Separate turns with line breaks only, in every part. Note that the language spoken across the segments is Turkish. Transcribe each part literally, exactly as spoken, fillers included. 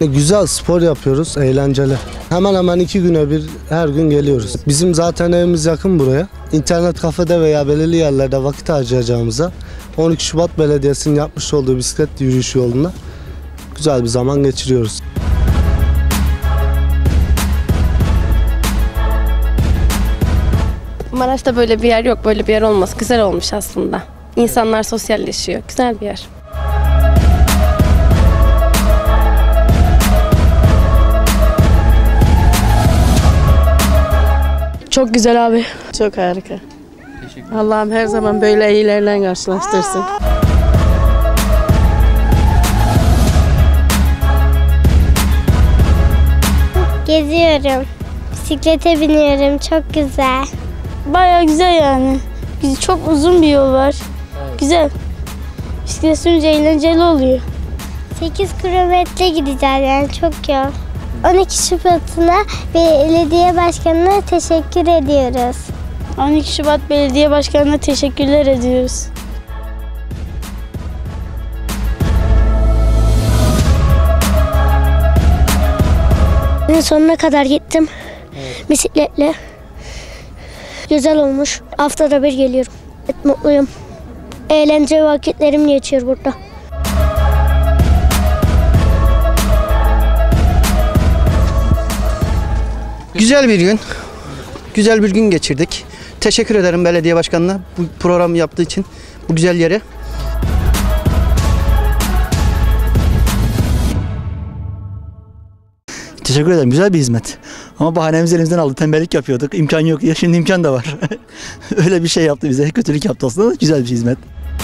Güzel spor yapıyoruz, eğlenceli. Hemen hemen iki güne bir her gün geliyoruz. Bizim zaten evimiz yakın buraya. İnternet kafede veya belirli yerlerde vakit harcayacağımıza on iki Şubat Belediyesi'nin yapmış olduğu bisiklet yürüyüşü yolunda güzel bir zaman geçiriyoruz.
Maraş'ta böyle bir yer yok, böyle bir yer olmaz. Güzel olmuş aslında. İnsanlar sosyalleşiyor. Güzel bir yer.
Çok güzel abi. Çok harika. Allah'ım her zaman böyle iyilerle karşılaştırsın.
Geziyorum. Bisiklete biniyorum. Çok güzel.
Bayağı güzel yani. Çok uzun bir yol var. Güzel. Bisiklet sürünce eğlenceli oluyor.
sekiz kilometre gideceğiz yani çok yol. on iki Şubat'ına belediye başkanına teşekkür ediyoruz.
on iki Şubat Belediye Başkanı'na teşekkürler ediyoruz.
Ben sonuna kadar gittim. Evet. Bisikletle. Güzel olmuş. Haftada bir geliyorum. Evet, mutluyum. Eğlence vakitlerim geçiyor burada.
Güzel bir gün. Güzel bir gün geçirdik. Teşekkür ederim belediye başkanına bu programı yaptığı için, bu güzel yere. Teşekkür ederim. Güzel bir hizmet. Ama bahanemizi elimizden aldı. Tembellik yapıyorduk. İmkan yok ya. Şimdi imkan da var. Öyle bir şey yaptı bize. Kötülük yaptı aslında. Güzel bir hizmet.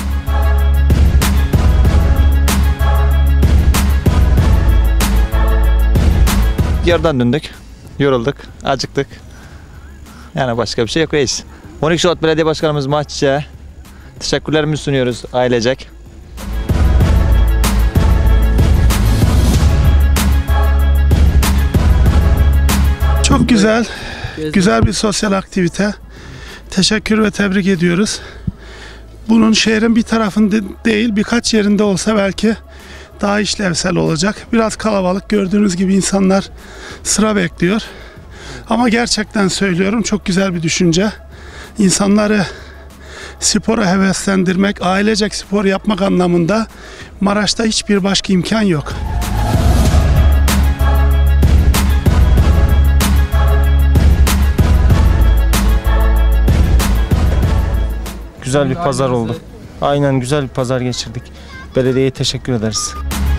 Yerden döndük. Yorulduk. Acıktık. Yani başka bir şey yok reis. on iki Şubat Belediye Başkanımız Mahçiçek'e teşekkürlerimizi sunuyoruz ailecek.
Çok güzel, güzel bir sosyal aktivite. Teşekkür ve tebrik ediyoruz. Bunun şehrin bir tarafında değil, birkaç yerinde olsa belki daha işlevsel olacak. Biraz kalabalık, gördüğünüz gibi insanlar sıra bekliyor. Ama gerçekten söylüyorum, çok güzel bir düşünce. İnsanları spora heveslendirmek, ailecek spor yapmak anlamında Maraş'ta hiçbir başka imkan yok.
Güzel bir pazar oldu. Aynen güzel bir pazar geçirdik. Belediyeye teşekkür ederiz.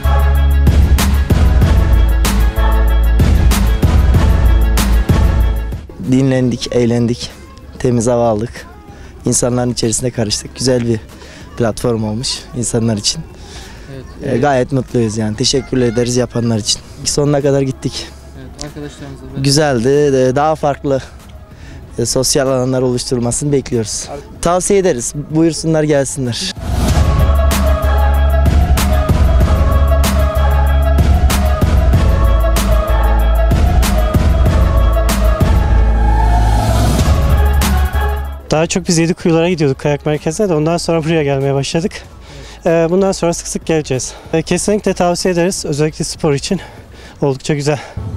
Dinlendik, eğlendik. Temiz hava aldık. İnsanların içerisinde karıştık. Güzel bir platform olmuş insanlar için. Evet, evet. E, gayet mutluyuz yani. Teşekkür ederiz yapanlar için. Sonuna kadar gittik.
Evet, arkadaşlarımızla
güzeldi. Daha farklı e, sosyal alanlar oluşturulmasını bekliyoruz. Tavsiye ederiz. Buyursunlar, gelsinler.
Daha çok biz Yedikuyulara gidiyorduk kayak merkezine de, ondan sonra buraya gelmeye başladık. Bundan sonra sık sık geleceğiz. Kesinlikle tavsiye ederiz, özellikle spor için oldukça güzel.